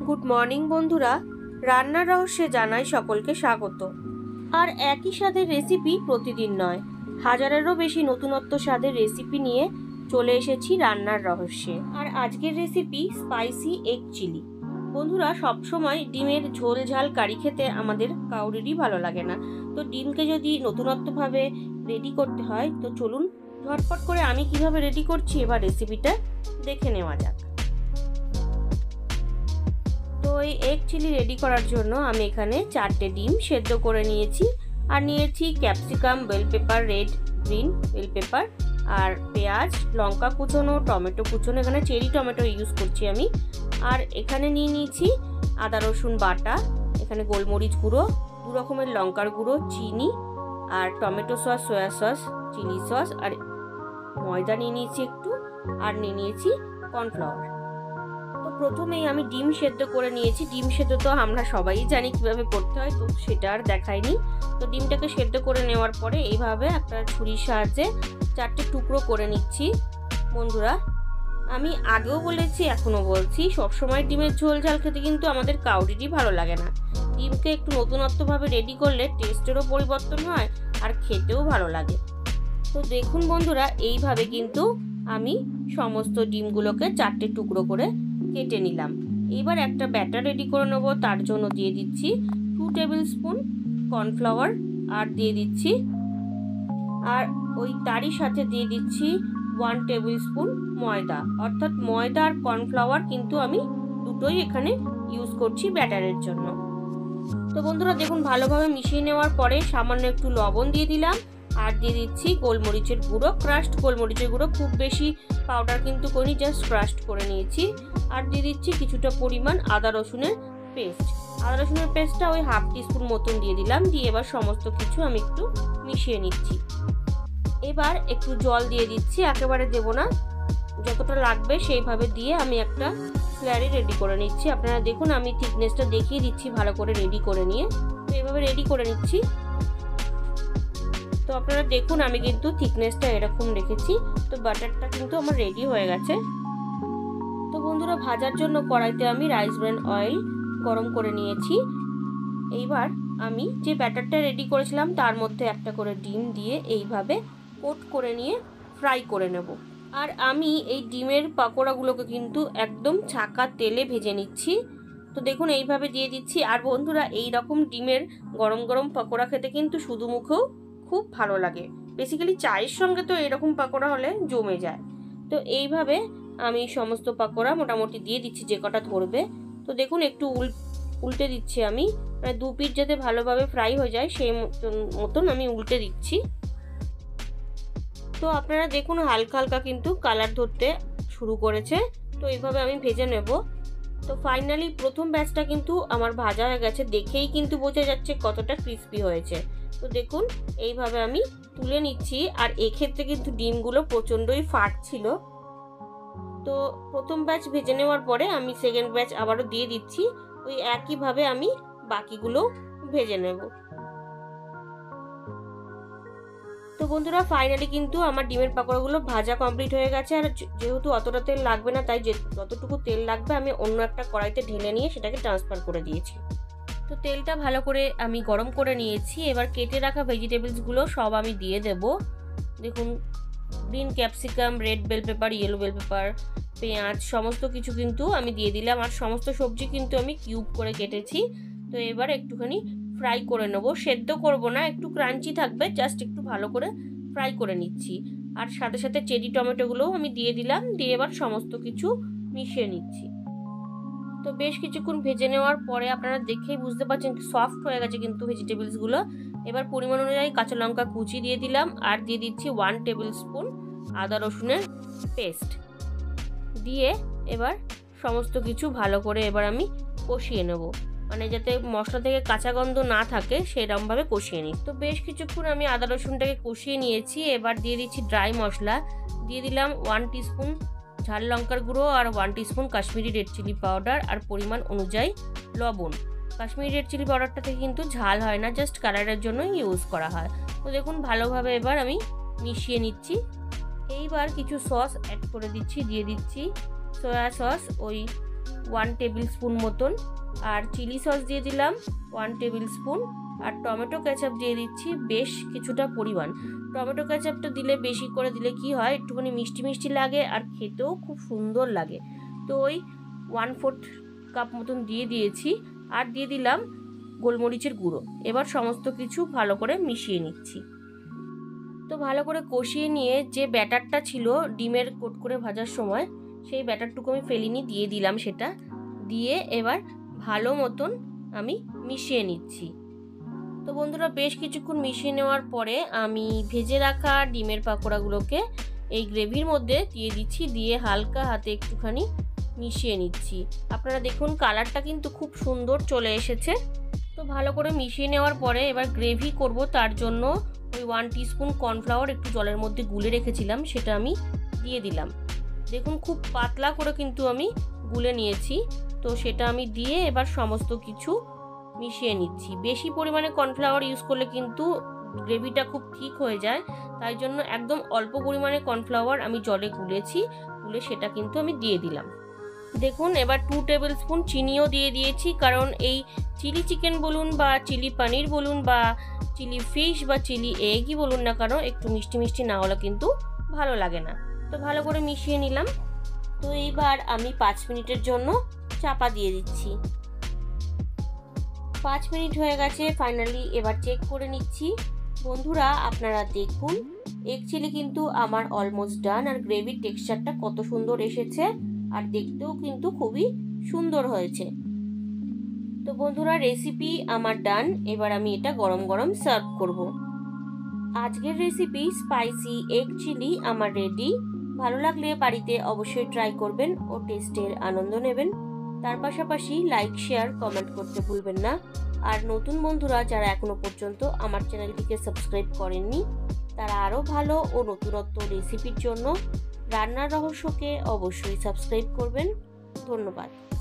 Good morning বন্ধুরা, রান্নার রহস্যে জানাই সকলকে স্বাগত। আর একই স্বাদের রেসিপি প্রতিদিন নয়, হাজারেরও বেশি নতুনত্ব স্বাদের রেসিপি নিয়ে চলে এসেছি রান্নার রহস্যে। আর আজকের রেসিপি স্পাইসি এগ চিলি। বন্ধুরা, সবসময় ডিমের ঝোল ঝাল কারি খেতে আমাদের কাউরিরই ভালো লাগে না। তো ডিমকে যদি নতুনত্বভাবে রেডি করতে হয়, তো চলুন ঝটপট করে আমি কিভাবে রেডি করছি এবার রেসিপিটা দেখে নেওয়া যাক। তো এই এগ চিলি রেডি করার জন্য আমি এখানে 4টে ডিম সেদ্ধ করে নিয়েছি, আর নিয়েছি capsicum, bell pepper, red green bell pepper, আর পেঁয়াজ, লঙ্কা কুচোনো, টমেটো কুচোনো, এখানে চেরি টমেটো ইউজ করছি আমি। আর এখানে নিয়ে নিয়েছি আদা রসুন বাটা, এখানে গোলমরিচ গুঁড়ো, 2 রকমের লঙ্কার গুঁড়ো, চিনি, আর tomato sauce, soya sauce, chilli sauce, আর ময়দা নিয়ে নিয়েছি একটু, আর নিয়ে নিয়েছি কর্নফ্লাওয়ার। তো প্রথমেই আমি ডিম সেদ্ধ করে নিয়েছি। ডিম সেদ্ধ তো আমরা সবাই জানি কিভাবে করতে হয়, তো সেটা আর দেখাইনি। তো ডিমটাকে সেদ্ধ করে নেওয়ার পরে এইভাবে একটা ছুরির সাহায্যে 4টে টুকরো করে নিচ্ছি। বন্ধুরা, আমি আগেও বলেছি, এখনও বলছি, সবসময় ডিমের ঝোল ঝাল খেতে কিন্তু আমাদের কাউরিরই ভালো লাগে না। ডিমকে একটু নতুনত্বভাবে রেডি করলে টেস্টেরও পরিবর্তন হয় আর খেতেও ভালো লাগে। তো দেখুন বন্ধুরা, এইভাবে কিন্তু আমি সমস্ত ডিমগুলোকে 4টে টুকরো করে কেটে নিলাম। এবার একটা ব্যাটার রেডি করে নেব। তার জন্য দিয়ে দিচ্ছি 2 টেবিল স্পুন কর্নফ্লাওয়ার, আর দিয়ে দিচ্ছি, আর ওই তারই সাথে দিয়ে দিচ্ছি 1 টেবিল স্পুন ময়দা। অর্থাৎ ময়দা আর কর্নফ্লাওয়ার কিন্তু আমি দুটোই এখানে ইউজ করছি ব্যাটারের জন্য। তো বন্ধুরা দেখুন, ভালোভাবে মিশিয়ে নেওয়ার পরে সামান্য একটু লবণ দিয়ে দিলাম, আর দিয়ে দিচ্ছি গোলমরিচের গুঁড়ো, ক্রাশড গোলমরিচের গুঁড়ো, খুব বেশি পাউডার কিন্তু করিনি, জাস্ট ক্রাশড করে নিয়েছি। আর দিয়ে দিচ্ছি কিছুটা পরিমাণ আদা রসুনের পেস্ট। আদা রসুনের পেস্টটা ওই 1/2 টিস্পুন মতন দিয়ে দিলাম। দিয়ে এবার সমস্ত কিছু আমি একটু মিশিয়ে নিচ্ছি। এবার একটু জল দিয়ে দিচ্ছি, একেবারে দেবো না, যতটা লাগবে সেইভাবে দিয়ে আমি একটা স্ল্যারি রেডি করে নিচ্ছি। আপনারা দেখুন, আমি থিকনেসটা দেখিয়ে দিচ্ছি ভালো করে রেডি করে নিয়ে। তো এইভাবে রেডি করে নিচ্ছি। তো আপনারা দেখুন, আমি কিন্তু থিকনেসটা এরকম রেখেছি। তো বাটারটা কিন্তু আমার রেডি হয়ে গেছে। তো বন্ধুরা, ভাজার জন্য কড়াইতে আমি রাইস ব্র্যান অয়েল গরম করে নিয়েছি। এইবার আমি যে ব্যাটারটা রেডি করেছিলাম তার মধ্যে একটা করে ডিম দিয়ে এইভাবে কোট করে নিয়ে ফ্রাই করে নেব। আর আমি এই ডিমের পাকোড়াগুলোকে কিন্তু একদম ছাকা তেলে ভেজে নিচ্ছি। তো দেখুন, এইভাবে দিয়ে দিচ্ছি। আর বন্ধুরা, এই রকম ডিমের গরম গরম পাকোড়া খেতে কিন্তু শুধু মুখেও খুব ভালো লাগে। বেসিক্যালি চায়ের সঙ্গে তো এরকম পাকোড়া হলে জমে যায়। তো এইভাবে আমি সমস্ত পাকোড়া মোটামুটি দিয়ে দিচ্ছি, যে কটা ধরবে। তো দেখুন, একটু উল্টে দিচ্ছি আমি, মানে 2 পিঠ যাতে ভালোভাবে ফ্রাই হয়ে যায় সেই মতন আমি উল্টে দিচ্ছি। তো আপনারা দেখুন, হালকা হালকা কিন্তু কালার ধরতে শুরু করেছে। তো এইভাবে আমি ভেজে নেব। তো ফাইনালি প্রথম ব্যাচটা কিন্তু আমার ভাজা হয়ে গেছে, দেখেই কিন্তু বোঝা যাচ্ছে কতটা ক্রিস্পি হয়েছে। তো দেখুন, এইভাবে আমি তুলে নিচ্ছি। আর এক্ষেত্রে কিন্তু ডিমগুলো প্রচণ্ডই ফাটছিল। তো প্রথম ব্যাচ ভেজে নেওয়ার পরে আমি সেকেন্ড ব্যাচ আবারও দিয়ে দিচ্ছি। ওই একইভাবে আমি বাকিগুলো ভেজে নেব। তো বন্ধুরা, ফাইনালি কিন্তু আমার ডিমের পাকোড়াগুলো ভাজা কমপ্লিট হয়ে গেছে। আর যেহেতু অতটা তেল লাগবে না, তাই যতটুকু তেল লাগবে আমি অন্য একটা কড়াইতে ঢেলে নিয়ে সেটাকে ট্রান্সফার করে দিয়েছি। তো তেলটা ভালো করে আমি গরম করে নিয়েছি। এবার কেটে রাখা ভেজিটেবলসগুলো সব আমি দিয়ে দেব। দেখুন, green capsicum, red bell pepper, yellow bell pepper, পেঁয়াজ, সমস্ত কিছু কিন্তু আমি দিয়ে দিলাম। আর সমস্ত সবজি কিন্তু আমি কিউব করে কেটেছি। তো এবার একটুখানি ফ্রাই করে নেব, সেদ্ধ করব না, একটু ক্রাঞ্চি থাকবে, জাস্ট একটু ভালো করে ফ্রাই করে নিচ্ছি। আর সাথে সাথে চেরি টমেটোগুলোও আমি দিয়ে দিলাম। দিয়ে এবার সমস্ত কিছু মিশিয়ে নিচ্ছি। তো বেশ কিছুক্ষণ ভেজে নেওয়ার পরে আপনারা দেখেই বুঝতে পারছেন সফট হয়ে গেছে কিন্তু ভেজিটেবলসগুলো। এবার পরিমাণ অনুযায়ী কাঁচা লঙ্কা কুচি দিয়ে দিলাম, আর দিয়ে দিচ্ছি 1 টেবিল স্পুন আদা রসুনের পেস্ট দিয়ে এবার সমস্ত কিছু ভালো করে এবার আমি কষিয়ে নেব, মানে যাতে মশলা থেকে কাঁচা গন্ধ না থাকে সেরকমভাবে কষিয়ে নিই। তো বেশ কিছুক্ষণ আমি আদা রসুনটাকে কষিয়ে নিয়েছি। এবার দিয়ে দিচ্ছি ড্রাই মশলা। দিয়ে দিলাম 1 টিস্পুন ঝাল লঙ্কার গুঁড়ো, আর 1 teaspoon Kashmiri red chilli powder, আর পরিমাণ অনুযায়ী লবণ। কাশ্মীরি রেড চিলি পাউডারটা থেকে কিন্তু ঝাল হয় না, জাস্ট কালারের জন্য ইউজ করা হয়। তো দেখুন, ভালোভাবে এবার আমি মিশিয়ে নিচ্ছি। এইবার কিছু সস অ্যাড করে দিচ্ছি। দিয়ে দিচ্ছি সয়া সস, ওই 1 টেবিল স্পুন মতন, আর চিলি সস দিয়ে দিলাম 1 টেবিল স্পুন, আর টমেটো কেচাপ দিয়ে দিচ্ছি বেশ কিছুটা পরিমাণ। টমেটো কেচাপটা দিলে বেশি করে দিলে কি হয়, একটুখানি মিষ্টি মিষ্টি লাগে আর খেতেও খুব সুন্দর লাগে। তো ওই 1/4 কাপ মতন দিয়ে দিয়েছি, আর দিয়ে দিলাম গোলমরিচের গুঁড়ো। এবার সমস্ত কিছু ভালো করে মিশিয়ে নিচ্ছি। তো ভালো করে কষিয়ে নিয়ে যে ব্যাটারটা ছিল ডিমের কোট করে ভাজার সময়, সেই ব্যাটারটুকু আমি ফেলিনি, দিয়ে দিলাম সেটা। দিয়ে এবার ভালো মতন আমি মিশিয়ে নিচ্ছি। তো বন্ধুরা বেশ কিছুক্ষণ মিশিয়ে নেওয়ার পরে আমি ভেজে রাখা ডিমের পাকোড়াগুলোকে এই গ্রেভির মধ্যে দিয়ে দিচ্ছি, দিয়ে হালকা হাতে একটুখানি মিশিয়ে নিচ্ছি। আপনারা দেখুন কালারটা কিন্তু খুব সুন্দর চলে এসেছে। তো ভালো করে মিশিয়ে নেওয়ার পরে এবার গ্রেভি করব, তার জন্য ওই 1 টিস্পুন কর্নফ্লাওয়ার একটু জলের মধ্যে গুলে রেখেছিলাম, সেটা আমি দিয়ে দিলাম। দেখুন খুব পাতলা করে কিন্তু আমি গুলে নিয়েছি। তো সেটা আমি দিয়ে এবার সমস্ত কিছু মিশিয়ে নিচ্ছি। বেশি পরিমাণে কর্নফ্লাওয়ার ইউজ করলে কিন্তু গ্রেভিটা খুব ঠিক হয়ে যায়, তাই জন্য একদম অল্প পরিমাণে কর্নফ্লাওয়ার আমি জলে গুলে সেটা কিন্তু আমি দিয়ে দিলাম। দেখুন এবার 2 টেবিল স্পুন চিনিও দিয়ে দিয়েছি, কারণ এই চিলি চিকেন বলুন বা চিলি পনির বলুন বা চিলি ফিশ বা চিলি এগই বলুন না কেন, একটু মিষ্টি মিষ্টি না হলে কিন্তু ভালো লাগে না। তো ভালো করে মিশিয়ে নিলাম। তো এইবার আমি 5 মিনিটের জন্য চাপা দিয়ে দিচ্ছি। 5 মিনিট হয়ে গেছে ফাইনালি, এবার চেক করে নিচ্ছি। বন্ধুরা আপনারা দেখুন এগ চিলি কিন্তু আমার অলমোস্ট ডান, আর গ্রেভির টেক্সচারটা কত সুন্দর এসেছে, আর দেখতেও কিন্তু খুবই সুন্দর হয়েছে। তো বন্ধুরা রেসিপি আমার ডান, এবার আমি এটা গরম গরম সার্ভ করব। আজকের রেসিপি স্পাইসি এগ চিলি আমার রেডি। ভালো লাগলে বাড়িতে অবশ্যই ট্রাই করবেন ও টেস্টের আনন্দ নেবেন। তার পাশাপাশি লাইক শেয়ার কমেন্ট করতে ভুলবেন না। আর নতুন বন্ধুরা যারা এখনো পর্যন্ত আমার চ্যানেলটিকে সাবস্ক্রাইব করেননি, তারা আরও ভালো ও নতুনত্ব রেসিপির জন্য রান্নার রহস্যকে অবশ্যই সাবস্ক্রাইব করবেন। ধন্যবাদ।